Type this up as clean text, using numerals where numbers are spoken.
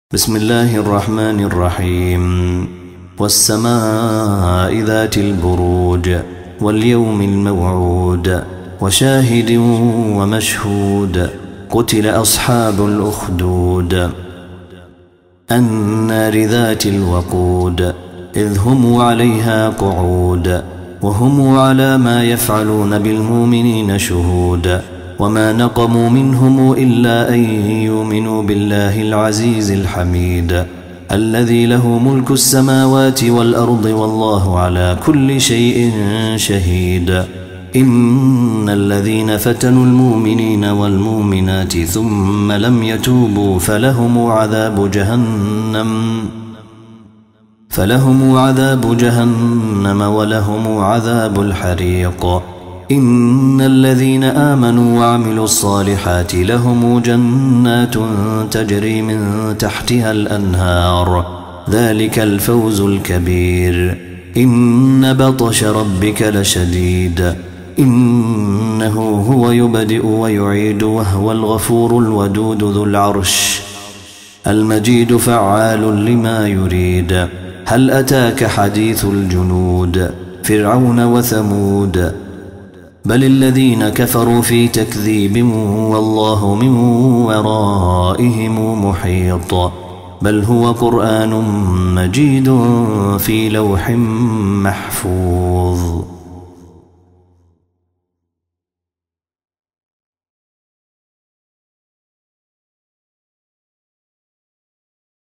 بسم الله الرحمن الرحيم والسماء ذات البروج واليوم الموعود وشاهد ومشهود قتل أصحاب الأخدود النار ذات الوقود إذ هم عليها قعود وهم على ما يفعلون بالمؤمنين شهود وما نقموا منهم إلا أن يؤمنوا بالله العزيز الحميد الذي له ملك السماوات والأرض والله على كل شيء شهيد إن الذين فتنوا المؤمنين والمؤمنات ثم لم يتوبوا فلهم عذاب جهنم ولهم عذاب الحريق إن الذين آمنوا وعملوا الصالحات لهم جنات تجري من تحتها الأنهار ذلك الفوز الكبير إن بطش ربك لشديد إنه هو يبدئ ويعيد وهو الغفور الودود ذو العرش المجيد فعال لما يريد هل أتاك حديث الجنود فرعون وثمود بل الذين كفروا في تكذيب والله من ورائهم محيط بل هو قرآن مجيد في لوح محفوظ.